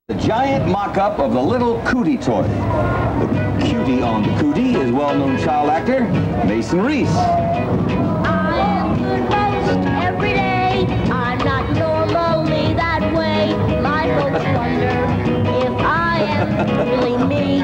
The giant mock-up of the little Cootie toy. The cutie on the Cootie is well-known child actor Mason Reese. I am good most every day. I'm not normally that way. My folks wonder if I am really me.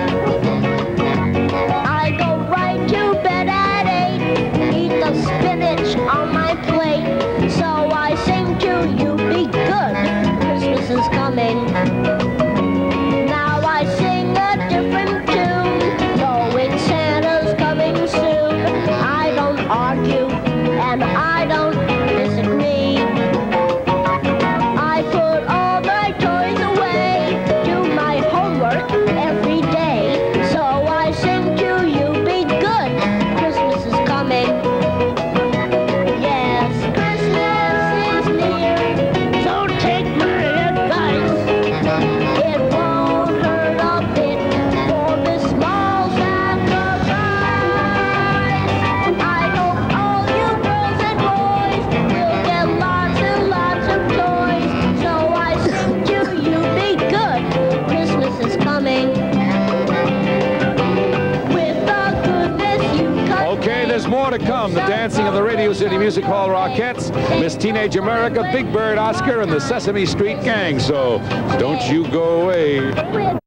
I go right to bed at 8, eat the spinach on my plate. So I sing to you, be good, Christmas is coming. Now I sing a different tune, knowing Santa's coming soon. I don't argue and I don't disagree. I put all my toys away, do my homework every day. So I sing to you, be good, Christmas is coming. Yes, Christmas is near, so take my advice. It won't hurt a bit for this small sacrifice. I hope all you girls and boys will get lots and lots of toys. So I sing to you, be good, Christmas is coming. With the goodness you cut. Okay, there's more to come. The dancing of the Radio City Music Hall Rockettes, Miss Teenage America, Big Bird Oscar, and the Sesame Street Gang. So don't you go away.